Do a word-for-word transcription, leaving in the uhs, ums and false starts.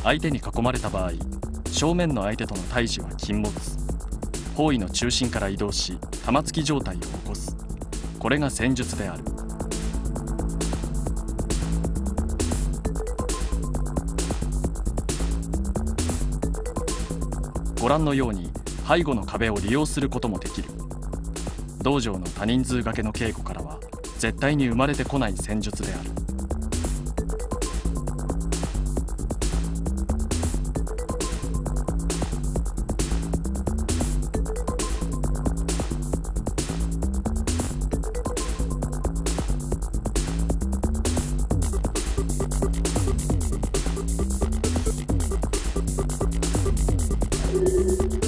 相手に囲まれた場合、正面の相手との対峙は禁物。方位の中心から移動し玉突き状態を起こす。これが戦術である。ご覧のように背後の壁を利用することもできる。道場の多人数掛けの稽古からは絶対に生まれてこない戦術である。 you